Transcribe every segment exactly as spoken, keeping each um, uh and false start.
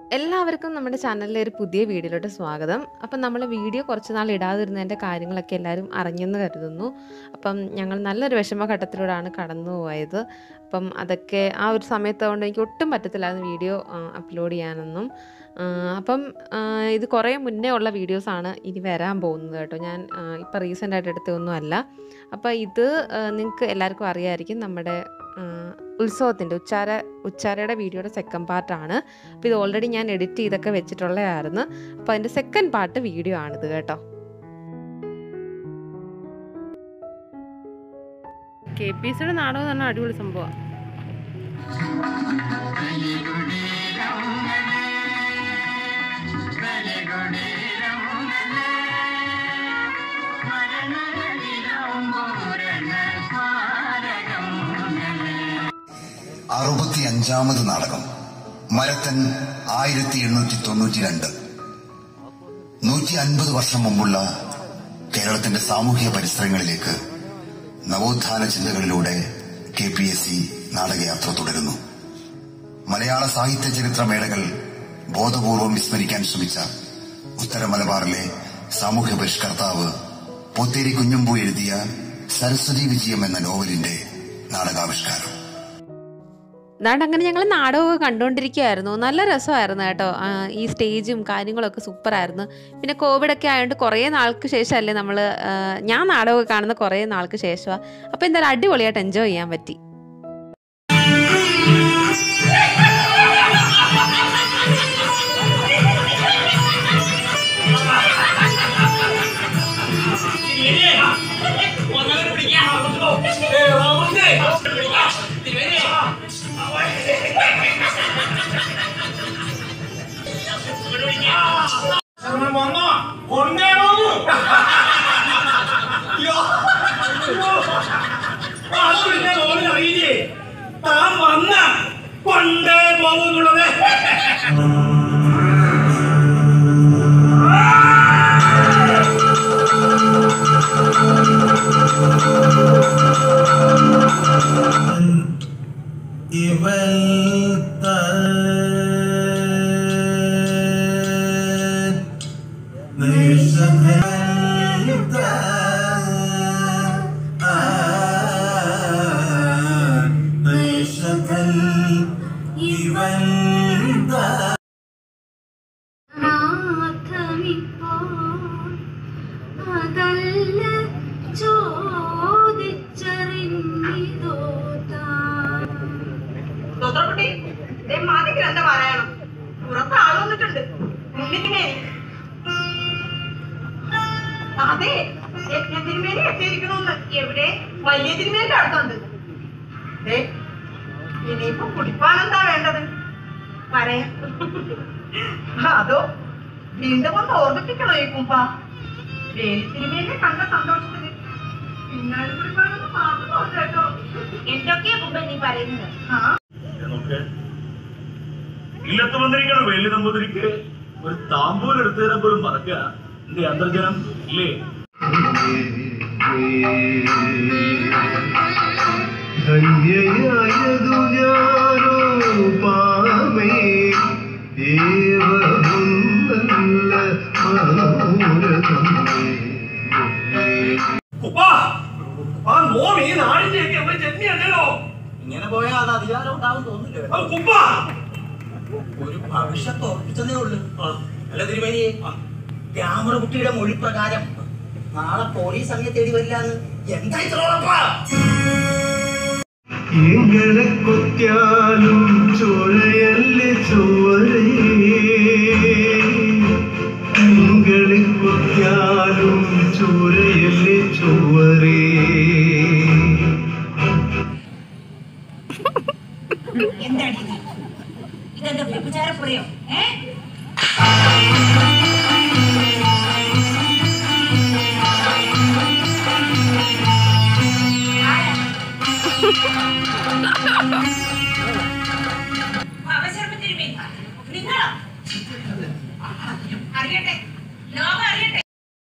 എല്ലാവർക്കും നമ്മുടെ ചാനലിലെ ഒരു പുതിയ വീഡിയോയിലോട്ട് സ്വാഗതം. അപ്പം നമ്മൾ വീഡിയോ കുറച്ച് നാൾ ഇടാതിരുന്നതിൻ്റെ കാര്യങ്ങളൊക്കെ എല്ലാവരും അറിഞ്ഞെന്ന് കരുതുന്നു. അപ്പം ഞങ്ങൾ നല്ലൊരു വിഷമഘട്ടത്തിലൂടെയാണ് കടന്നു പോയത്. അപ്പം അതൊക്കെ ആ ഒരു സമയത്തുകൊണ്ട് എനിക്ക് ഒട്ടും പറ്റത്തില്ലായിരുന്നു വീഡിയോ അപ്ലോഡ് ചെയ്യാനൊന്നും. അപ്പം ഇത് കുറേ മുന്നേ ഉള്ള വീഡിയോസാണ് ഇനി വരാൻ പോകുന്നത് കേട്ടോ. ഞാൻ ഇപ്പം റീസെൻ്റായിട്ട് എടുത്തതൊന്നും അല്ല. അപ്പോൾ ഇത് നിങ്ങൾക്ക് എല്ലാവർക്കും അറിയാമായിരിക്കും, നമ്മുടെ ഉത്സവത്തിൻ്റെ ഉച്ചാര ഉച്ചാരയുടെ വീഡിയോയുടെ സെക്കൻഡ് പാർട്ടാണ്. അപ്പോൾ ഇത് ഓൾറെഡി ഞാൻ എഡിറ്റ് ചെയ്തൊക്കെ വെച്ചിട്ടുള്ളതായിരുന്നു. അപ്പോൾ അതിൻ്റെ സെക്കൻഡ് പാർട്ട് വീഡിയോ ആണിത് കേട്ടോ. കെ പി എസ് സിയുടെ നാടകം തന്നെ അടിപൊളി സംഭവമാണ്. അറുപത്തി അഞ്ചാമത് നാടകം മരത്തൻ ആയിരത്തി എണ്ണൂറ്റി തൊണ്ണൂറ്റി രണ്ട്. നൂറ്റി അൻപത് വർഷം മുമ്പുള്ള കേരളത്തിന്റെ സാമൂഹ്യ പരിസരങ്ങളിലേക്ക് നവോത്ഥാന ചിന്തകളിലൂടെ കെ പി എസ് സി നാടകയാത്ര തുടരുന്നു. മലയാള സാഹിത്യ ചരിത്ര മേളകൾ ബോധപൂർവം വിസ്മരിക്കാൻ ശ്രമിച്ച ഉത്തര മലബാറിലെ സാമൂഹ്യ പരിഷ്കർത്താവ് പോത്തേരി കുഞ്ഞമ്പു എഴുതിയ സരസ്വതി വിജയം എന്ന നോവലിന്റെ നാടകാവിഷ്കാരം. അതാണ്ട് അങ്ങനെ ഞങ്ങൾ നാടകമൊക്കെ കണ്ടുകൊണ്ടിരിക്കുകയായിരുന്നു. നല്ല രസമായിരുന്നു കേട്ടോ. ഈ സ്റ്റേജും കാര്യങ്ങളൊക്കെ സൂപ്പറായിരുന്നു. പിന്നെ കോവിഡൊക്കെ ആയതുകൊണ്ട് കുറേ നാൾക്ക് ശേഷമല്ലേ നമ്മൾ ഞാൻ നാടകമൊക്കെ കാണുന്ന കുറേ നാൾക്ക് ശേഷമാണ്. അപ്പോൾ എന്തായാലും അടിപൊളിയായിട്ട് എൻജോയ് ചെയ്യാൻ പറ്റി. അതെ, തിരുമേനി എത്തിയിരിക്കണമെന്ന് എവിടെ വലിയ തിരുമേന്റെ അടുത്തുണ്ട്. ഇനിയിപ്പോ കുടിപ്പാനെന്താ വേണ്ടത്? പറയാം. അതോ വീണ്ടും ഒന്ന് ഓർമ്മിപ്പിക്കണോ ഈ കുമ്പ? വേലി തിരുമേനെ കണ്ട സന്തോഷത്തിന് പിന്നാലെ കുടിപ്പാനൊന്ന് മാത്രം കേട്ടോ. എന്തൊക്കെയാ കുമ്പ നീ പറയുന്നത്? ഇല്ലത്ത് വന്നിരിക്കുന്ന വേലി നമ്പൂതിരിക്ക് ഒരു താമ്പൂർ എടുത്തു തരാൻ പോലും മറക്കുക എന്റെ അന്തർജനം ഇല്ലേ? ധന്യയായതു ഞാനോ പാമേ ഏവമുന്നല്ല മനോരഥം. ഈ നാടിന്റെയൊക്കെ ജന്മിയല്ലോ. ഇങ്ങനെ പോയാൽ അത് അധികാരം ഉണ്ടാവും തോന്നില്ല. ഒരു ഭവിഷ്യത്ത് ഉറപ്പിച്ചതേ ഉള്ളു. അല്ല തിരുമേനിയെ, ഗ്രാമകുട്ടിയുടെ മൊഴി പ്രകാരം നാളെ പോലീസ് അങ്ങ് തേടി വരില്ലാന്ന് എന്താ ഇത്ര ഉറപ്പാ? എങ്ങനെ കൊത്തിയാലും ചോരയല്ലേ ചോരേ, എങ്ങനെ കൊത്തിയാലും ചോരയല്ലേ ചോരേ. എന്താടി ഇതെന്താ വ്യഭിചാരപ്പുറയോ? അറിയട്ടെ, ലോകം അറിയട്ടെ.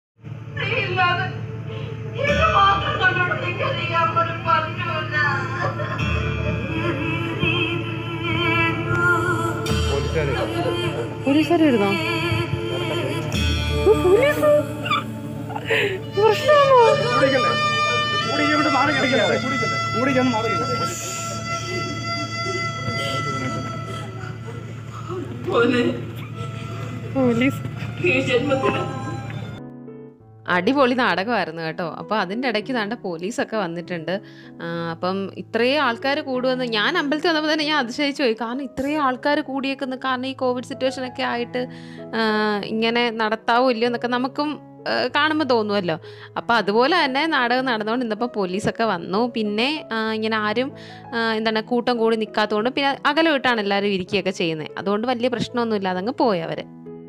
മാത്രം കണ്ടോണ്ട് നിങ്ങൾ പറഞ്ഞില്ല. പോലീസുകാർ വരുന്നോ? പോലീസ് പ്രശ്നമാണോ? പോലീസ് അടിപൊളി നാടകമായിരുന്നു കേട്ടോ. അപ്പോൾ അതിൻ്റെ ഇടയ്ക്ക് താണ്ട പോലീസൊക്കെ വന്നിട്ടുണ്ട്. അപ്പം ഇത്രയും ആൾക്കാർ കൂടുമെന്ന് ഞാൻ അമ്പലത്തിൽ വന്നപ്പോൾ തന്നെ ഞാൻ അതിശയിച്ചു പോയി. കാരണം ഇത്രയും ആൾക്കാർ കൂടിയേക്കുന്നു. കാരണം ഈ കോവിഡ് സിറ്റുവേഷനൊക്കെ ആയിട്ട് ഇങ്ങനെ നടത്താവോ ഇല്ലയോ എന്നൊക്കെ നമുക്കും കാണുമ്പോൾ തോന്നുമല്ലോ. അപ്പോൾ അതുപോലെ തന്നെ നാടകം നടന്നുകൊണ്ട് ഇന്നപ്പോൾ പോലീസൊക്കെ വന്നു. പിന്നെ ഇങ്ങനെ ആരും എന്താണ് കൂട്ടം കൂടി നിൽക്കാത്തതുകൊണ്ട് പിന്നെ അകലെ വിട്ടാണ് എല്ലാവരും ഇരിക്കുകയൊക്കെ ചെയ്യുന്നത്. അതുകൊണ്ട് വലിയ പ്രശ്നമൊന്നുമില്ല, അതങ്ങ് പോയി അവർ.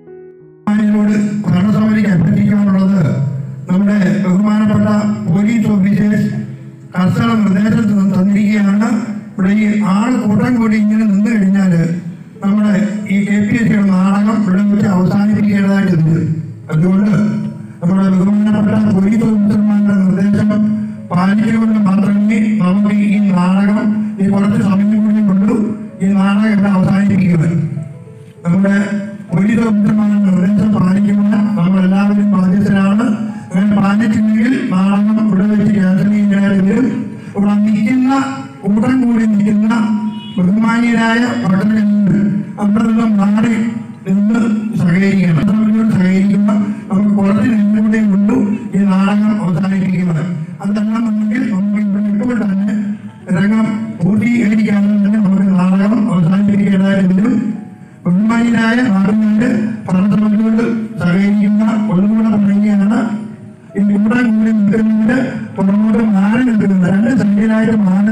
അഭ്യർത്ഥിക്കാനുള്ളത് നമ്മുടെ ബഹുമാനപ്പെട്ട പോലീസ് ഓഫീസേഴ്സ് കർശന നിർദ്ദേശം തന്നിരിക്കുകയാണ്. ഇവിടെ ഈ ആള് കൂട്ടം കൂടി ഇങ്ങനെ നിന്ന് കഴിഞ്ഞാൽ നമ്മുടെ ഈ കെ പി എസ് സിയുടെ നാടകം ഇവിടെ വെച്ച് അവസാനിപ്പിക്കേണ്ടതായിട്ടുണ്ട്. അതുകൊണ്ട് നമ്മുടെ ബഹുമാനപ്പെട്ട പോലീസ് ഓഫീസർമാരുടെ നിർദ്ദേശം പാലിച്ചുകൊണ്ട് മാത്രമേ നമുക്ക് ഈ നാടകം ഈ കുറച്ച് സമയം കൂടി കൊണ്ടു ഈ നാടകം ഇവിടെ അവസാനിപ്പിക്കുക. നമ്മുടെ പോലീസ് ഓഫീസർമാരുടെ നിർദ്ദേശം പാലിക്കുന്ന നമ്മളെല്ലാവരും ബാധ്യസ്ഥരാണ്. അങ്ങനെ പാലിച്ചില്ലെങ്കിൽ നാടകം ഇവിടെ വെച്ച് ക്യാൻസൽ ചെയ്യാനായിട്ട് വരും. ഇവിടെ നിൽക്കുന്ന കൂട്ടം കൂടി നിൽക്കുന്ന ബഹുമാനീയരായ പഠനങ്ങൾ അവിടെ നിന്നും മാറി നിന്ന് സഹകരിക്കണം. സഹകരിക്കുമ്പോൾ നമുക്ക് കുറച്ച് നിന്നുകൂടെ കൊണ്ടു ഈ നാടകം അവസാനിപ്പിക്കുന്നത്. അതല്ലാന്നുണ്ടെങ്കിൽ നമുക്ക് ഇവിടെ ഇപ്പോൾ തന്നെ രംഗം പൂർത്തീകരിക്കാതെ തന്നെ നമുക്ക് നാടകം അവസാനിപ്പിക്കേണ്ടതായിട്ട് വരും. ബഹുമാനീയരായ നാടുകളുടെ പഠനസമിതിയോട് സഹകരിക്കുന്ന ഒന്നുകൂടെ തുടങ്ങിയാണ് ഈ കൂടെ കൂടി നിൽക്കുന്നതിന്റെ പുറമോട്ട് മാറി നിൽക്കുന്നത്. രണ്ട് സംഖ്യയിലായിട്ട് മാറി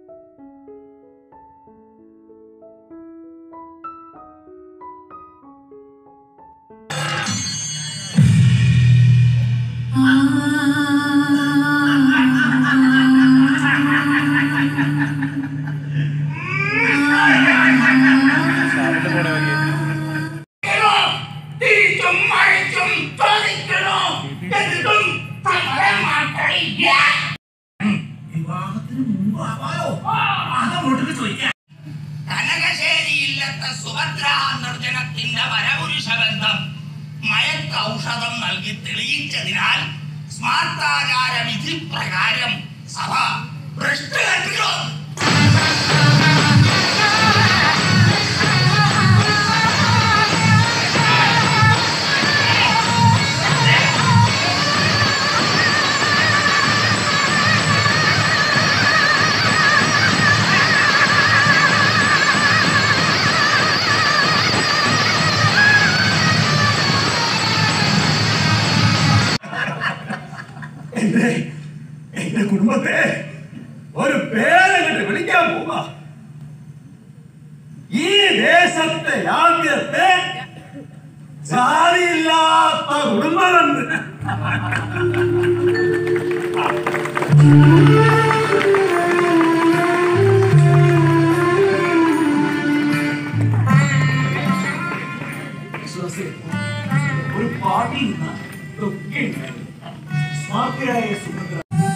കനകശ്ശേരിയില്ലത്തെ സുഭദ്രാ നിർജ്ജനത്തിന്റെ വരപുരുഷബന്ധം മയക്കൌഷധം നൽകി തെളിയിച്ചതിനാൽ സ്മാർത്താചാര വിധി പ്രകാരം സഭ ഭ്രഷ്ട് കെട്ടിക്കോ. എന്റെ കുടുംബത്തെ ഒരു പേരങ്ങട്ട് വിളിക്കാൻ പോവാ. ഈ ദേശത്തെ ആദ്യത്തെ ജാതിയില്ലാത്ത കുടുംബമെന്ന് ഒരു പാർട്ടി സ്മാർത്തിയായ സുഭദ്ര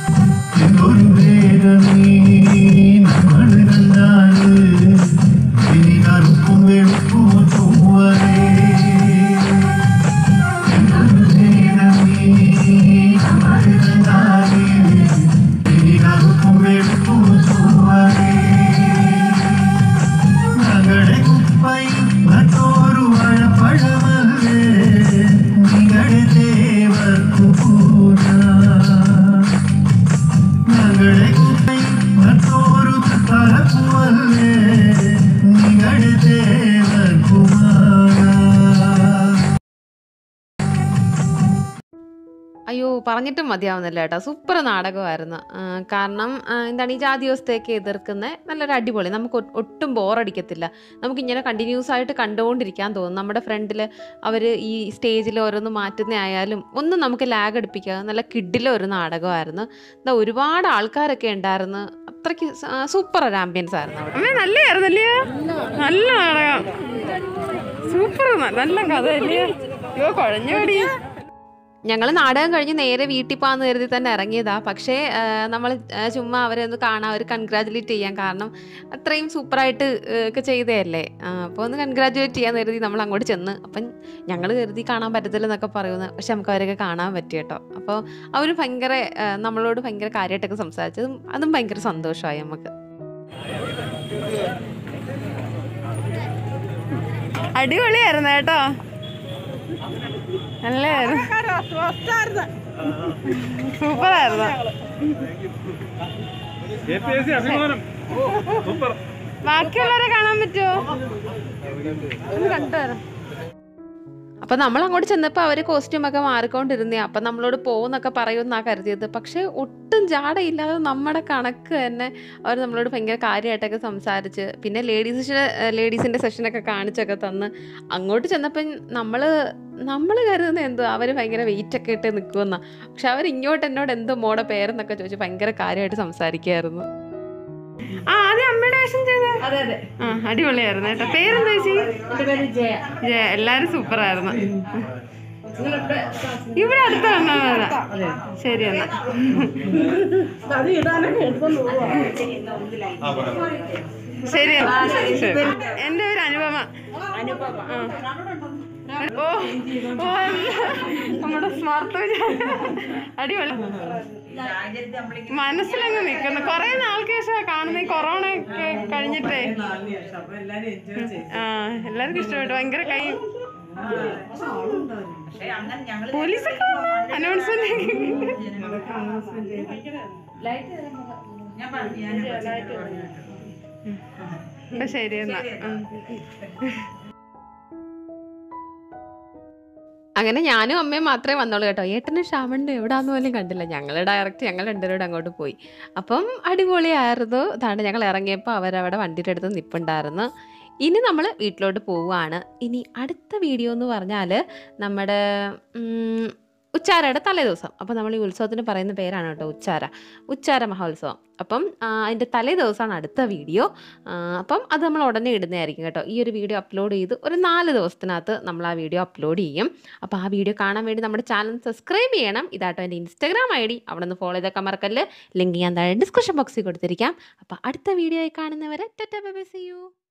അയ്യോ പറഞ്ഞിട്ടും മതിയാവുന്നില്ല കേട്ടോ. സൂപ്പർ നാടകമായിരുന്നു. കാരണം എന്താണ് ഈ ജാതി വ്യവസ്ഥയൊക്കെ എതിർക്കുന്ന നല്ലൊരു അടിപൊളി, നമുക്ക് ഒട്ടും ബോറടിക്കത്തില്ല. നമുക്കിങ്ങനെ കണ്ടിന്യൂസ് ആയിട്ട് കണ്ടുകൊണ്ടിരിക്കാൻ തോന്നും. നമ്മുടെ ഫ്രണ്ടിൽ അവർ ഈ സ്റ്റേജിൽ ഓരോന്ന് മാറ്റുന്ന ആയാലും ഒന്നും നമുക്ക് ലാഗ് അടിപ്പിക്കുക. നല്ല കിഡിലെ ഒരു നാടകമായിരുന്നു. എന്താ ഒരുപാട് ആൾക്കാരൊക്കെ ഉണ്ടായിരുന്നു. അത്രയ്ക്ക് സൂപ്പർ ഒരു ആംബിയൻസ് ആയിരുന്നു അവിടെ. നല്ലതായിരുന്നല്ലേ, നല്ല നാടകം, സൂപ്പർ, നല്ല കഥ അല്ലേ. അയ്യോ കുഴഞ്ഞോടി. ഞങ്ങൾ നാടകം കഴിഞ്ഞ് നേരെ വീട്ടിൽ പോകാമെന്ന് കരുതി തന്നെ ഇറങ്ങിയതാ. പക്ഷേ നമ്മൾ ചുമ്മാ അവരെ ഒന്ന് കാണാൻ, അവർ കൺഗ്രാജുലേറ്റ് ചെയ്യാൻ, കാരണം അത്രയും സൂപ്പറായിട്ട് ഒക്കെ ചെയ്തതല്ലേ. അപ്പോൾ ഒന്ന് കൺഗ്രാജുലേറ്റ് ചെയ്യാൻ കരുതി നമ്മൾ അങ്ങോട്ട് ചെന്ന്. അപ്പം ഞങ്ങൾ കരുതി കാണാൻ പറ്റത്തില്ലെന്നൊക്കെ പറയുന്നത്, പക്ഷെ നമുക്ക് അവരൊക്കെ കാണാൻ പറ്റി കേട്ടോ. അപ്പോൾ അവർ ഭയങ്കര നമ്മളോട് ഭയങ്കര കാര്യമായിട്ടൊക്കെ സംസാരിച്ചതും അതും ഭയങ്കര സന്തോഷമായി നമുക്ക്. അടിപൊളിയായിരുന്നു കേട്ടോ, നല്ലായിരുന്നു, സൂപ്പറായിരുന്നു. ബാക്കിയുള്ളവരെ കാണാൻ പറ്റുമോ? ഒന്ന് കണ്ടുവരാം. അപ്പം നമ്മൾ അങ്ങോട്ട് ചെന്നപ്പോൾ അവർ കോസ്റ്റ്യൂമൊക്കെ മാറിക്കൊണ്ടിരുന്നേ. അപ്പം നമ്മളോട് പോകുന്നൊക്കെ പറയുമെന്നാ കരുതിയത്. പക്ഷേ ഒട്ടും ജാടയില്ലാതെ നമ്മുടെ കണക്ക് തന്നെ അവർ നമ്മളോട് ഭയങ്കര കാര്യമായിട്ടൊക്കെ സംസാരിച്ച്, പിന്നെ ലേഡീസ് ലേഡീസിൻ്റെ സെഷനൊക്കെ കാണിച്ചൊക്കെ തന്ന് അങ്ങോട്ട് ചെന്നപ്പം നമ്മൾ നമ്മൾ കരുതുന്ന എന്തോ അവർ ഭയങ്കര വെയിറ്റൊക്കെ ഇട്ട് നിൽക്കുമെന്നാ. പക്ഷെ അവർ ഇങ്ങോട്ട് എന്നോട് എന്തോ മോടെ പേരെന്നൊക്കെ ചോദിച്ചു ഭയങ്കര കാര്യമായിട്ട് സംസാരിക്കുമായിരുന്നു. ആ ആദ്യം അമ്മയുടെ വേഷം ചെയ്ത ആ അടിപൊളിയായിരുന്നു കേട്ടോ. പേരെന്താ ചേച്ചി? ജയ. എല്ലാരും സൂപ്പറായിരുന്നു. ഇവിടെ അടുത്ത് വന്നാ ശരി എന്നാ. ശരി എന്റെ പേര് അനുപമ. ഓ ഓ നമ്മുടെ സ്മാർട്ട് അടിപൊളി. മനസ്സിലങ്ങ് നിൽക്കുന്നു. കൊറേ നാൾക്ക് ശേഷം കാണുന്ന ഈ കൊറോണ ഒക്കെ കഴിഞ്ഞിട്ടേ. ആ എല്ലാവർക്കും ഇഷ്ടപ്പെട്ടു. ഭയങ്കര കൈ പോലീസൊക്കെ അനൗൺസ്മെന്റ്. ശരി എന്നാ. അങ്ങനെ ഞാനും അമ്മയും മാത്രമേ വന്നോളൂ കേട്ടോ. ഏട്ടനും ശ്യാമണ്ണും എവിടാന്ന് പോലും കണ്ടില്ല. ഞങ്ങൾ ഡയറക്റ്റ് ഞങ്ങൾ രണ്ടുപേരോട് അങ്ങോട്ട് പോയി. അപ്പം അടിപൊളിയായിരുന്നു. അതാണ് ഞങ്ങൾ ഇറങ്ങിയപ്പോൾ അവരവിടെ വണ്ടിയുടെ അടുത്ത് നിൽപ്പുണ്ടായിരുന്നു. ഇനി നമ്മൾ വീട്ടിലോട്ട് പോവുകയാണ്. ഇനി അടുത്ത വീഡിയോ എന്ന് പറഞ്ഞാൽ നമ്മുടെ ഉച്ചാരയുടെ തലേ ദിവസം. അപ്പോൾ നമ്മൾ ഈ ഉത്സവത്തിന് പറയുന്ന പേരാണ് കേട്ടോ ഉച്ചാര, ഉച്ചാര മഹോത്സവം. അപ്പം അതിൻ്റെ തലേ ദിവസമാണ് അടുത്ത വീഡിയോ. അപ്പം അത് നമ്മൾ ഉടനെ ഇടുന്നതായിരിക്കും കേട്ടോ. ഈ ഒരു വീഡിയോ അപ്ലോഡ് ചെയ്ത് ഒരു നാല് ദിവസത്തിനകത്ത് നമ്മൾ ആ വീഡിയോ അപ്ലോഡ് ചെയ്യും. അപ്പോൾ ആ വീഡിയോ കാണാൻ വേണ്ടി നമ്മുടെ ചാനൽ സബ്സ്ക്രൈബ് ചെയ്യണം. ഇതാട്ടോ എൻ്റെ ഇൻസ്റ്റാഗ്രാം ഐ ഡി. അവിടെ നിന്ന് ഫോളോ ചെയ്തൊക്കെ മറക്കല്ല്. ലിങ്ക് ഞാൻ താഴെ ഡിസ്ക്രിപ്ഷൻ ബോക്സിൽ കൊടുത്തിരിക്കാം. അപ്പോൾ അടുത്ത വീഡിയോ ആയി കാണുന്നവരെ tata bye bye, see U.